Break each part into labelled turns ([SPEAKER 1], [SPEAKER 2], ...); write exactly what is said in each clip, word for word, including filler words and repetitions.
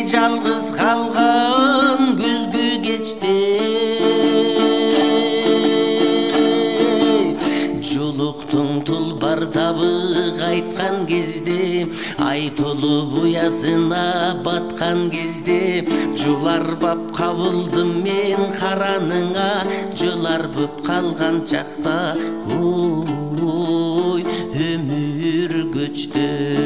[SPEAKER 1] жалгыз калган күзгү кечте жулуктун тулбар табы кайткан кезде ай толуп уясына баткан кезде жуларбап кабылдым мен караныңа жуларбып калган чакта ой өмүр көчтү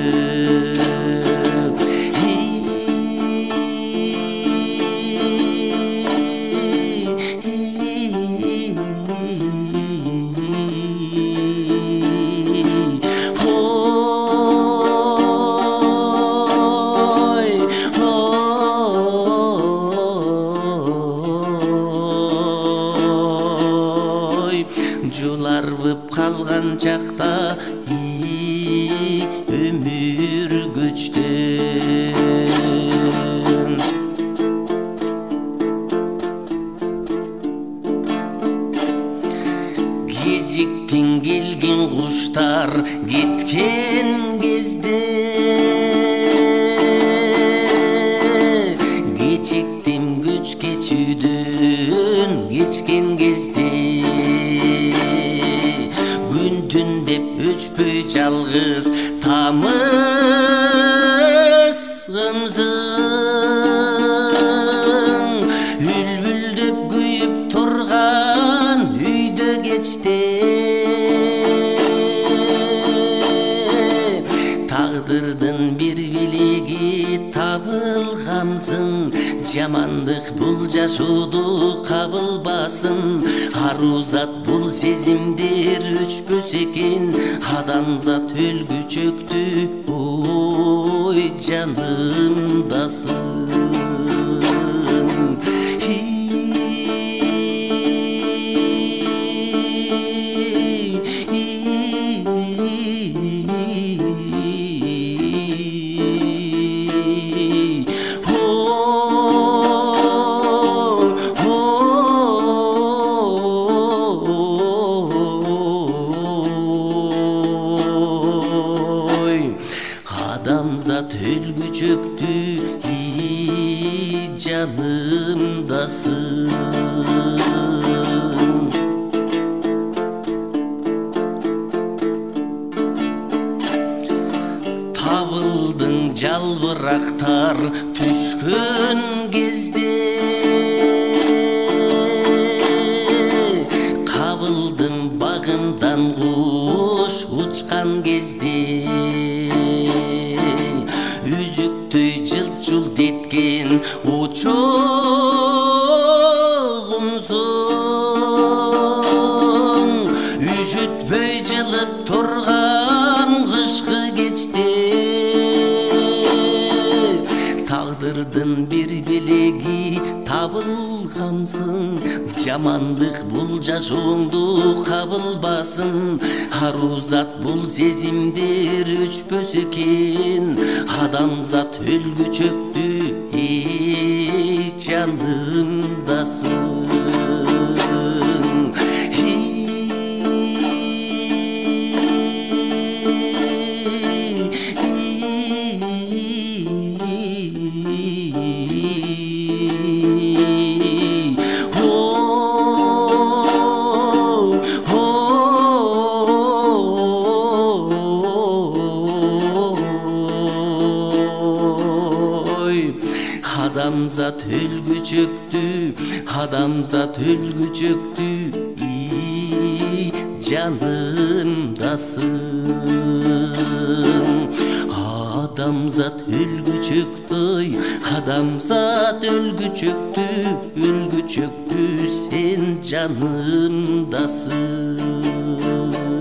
[SPEAKER 1] жуларбып калган чакта өмүр көчтү кезиктен келген куштар кеткен кезде кечиктим көч кечүүдөн кечкен кезде күн түн деп өчпөй жалгыз тамызгымсың үлбүлдөп күйүп турган үйдө кечте тагдырдын бир белеги табылгамсың жамандык бул жашооду кабылбасын арузат бул сезимдер өчпөс экен адамзат өлгүчөктү ой жанымдасың адамзат өлгүчөктү жанымдасың табылдың жалбырактар түшкөн кезде кабылдың багымдан куш учкан кезде үзүктөй жылт жылт эткен учогумсуң үшүтпөй жылып турган кышкы кечте тагдырдын бир белеги табылгансың жамандык бул жашооңду кабылбасын арузат бул сезимдер өчпөс экен адамзат өлгүчөктү жанымдасың адамзат өлгүчөктү адамзат өлгүчөктү жанымдасың адамзат өлгүчөктөй адамзат өлгүчөктү өлгүчөктү сен жанымдасың